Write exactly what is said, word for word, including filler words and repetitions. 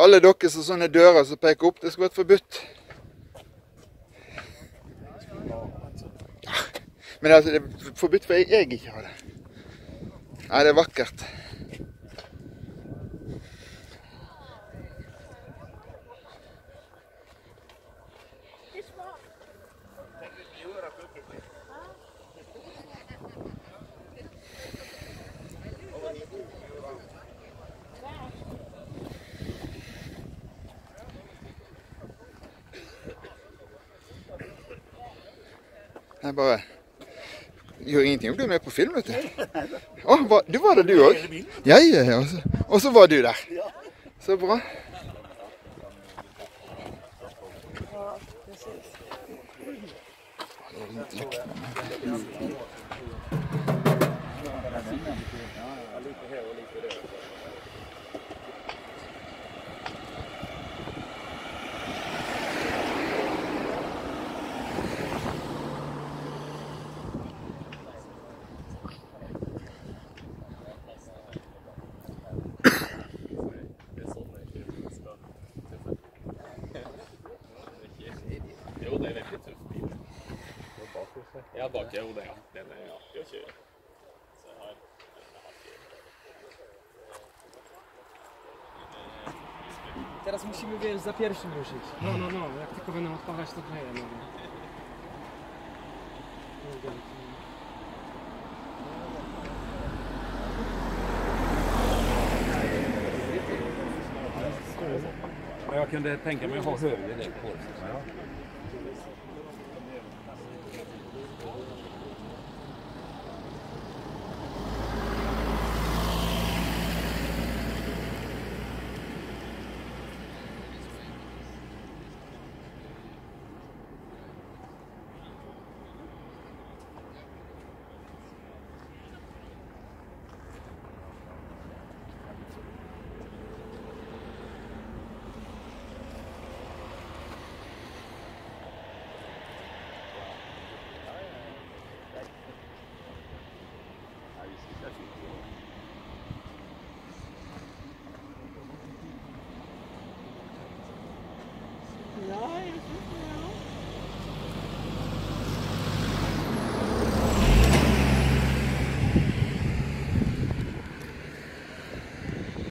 Så alle dere som sånne dører som peker opp, det skal være forbudt. Men altså, det er forbudt for jeg, jeg ikke har det. Nei, det er vakkert. Jeg bare gjør ingenting om du er med på film, vet du. Å, var, du var det du også? Ja, ja, ja. Og så var du der. Så bra. Ja, bak er jo det, ja. Den er, ja, jeg kjører. Så jeg har... Teraz musimy, wiesz, za pierwszym ruszyć. No, no, no, jak tylko będą odpalać, to kleję, no. Jag kunde tänka mig att ha högre däck på det. Ja, jag